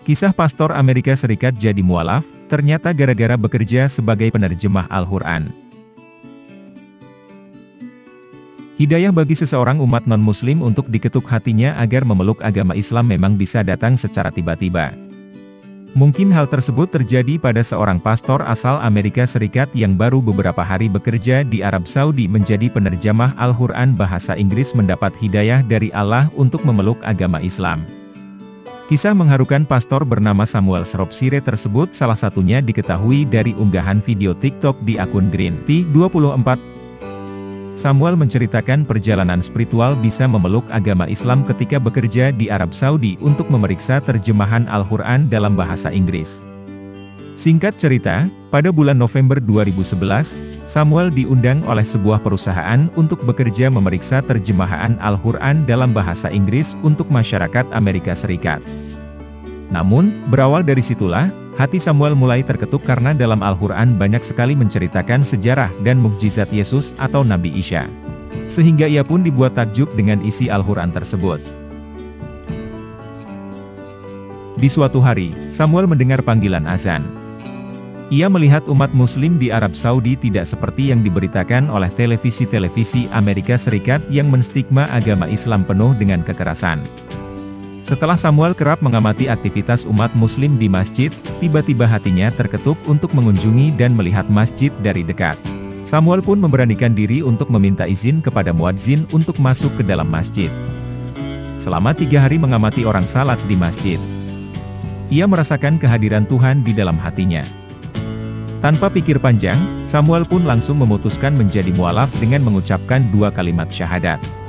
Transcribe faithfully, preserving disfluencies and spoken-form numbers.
Kisah pastor Amerika Serikat jadi mualaf, ternyata gara-gara bekerja sebagai penerjemah Al-Quran. Hidayah bagi seseorang umat non-muslim untuk diketuk hatinya agar memeluk agama Islam memang bisa datang secara tiba-tiba. Mungkin hal tersebut terjadi pada seorang pastor asal Amerika Serikat yang baru beberapa hari bekerja di Arab Saudi menjadi penerjemah Al-Quran bahasa Inggris mendapat hidayah dari Allah untuk memeluk agama Islam. Kisah mengharukan pastor bernama Samuel Shropshire tersebut salah satunya diketahui dari unggahan video TikTok di akun Green T dua puluh empat. Samuel menceritakan perjalanan spiritual bisa memeluk agama Islam ketika bekerja di Arab Saudi untuk memeriksa terjemahan Al-Quran dalam bahasa Inggris. Singkat cerita, pada bulan November dua ribu sebelas, Samuel diundang oleh sebuah perusahaan untuk bekerja memeriksa terjemahan Al-Quran dalam bahasa Inggris untuk masyarakat Amerika Serikat. Namun, berawal dari situlah, hati Samuel mulai terketuk karena dalam Al-Quran banyak sekali menceritakan sejarah dan mukjizat Yesus atau Nabi Isa. Sehingga ia pun dibuat takjub dengan isi Al-Quran tersebut. Di suatu hari, Samuel mendengar panggilan azan. Ia melihat umat muslim di Arab Saudi tidak seperti yang diberitakan oleh televisi-televisi Amerika Serikat yang menstigma agama Islam penuh dengan kekerasan. Setelah Samuel kerap mengamati aktivitas umat muslim di masjid, tiba-tiba hatinya terketuk untuk mengunjungi dan melihat masjid dari dekat. Samuel pun memberanikan diri untuk meminta izin kepada muadzin untuk masuk ke dalam masjid. Selama tiga hari mengamati orang salat di masjid, ia merasakan kehadiran Tuhan di dalam hatinya. Tanpa pikir panjang, Samuel pun langsung memutuskan menjadi mualaf dengan mengucapkan dua kalimat syahadat.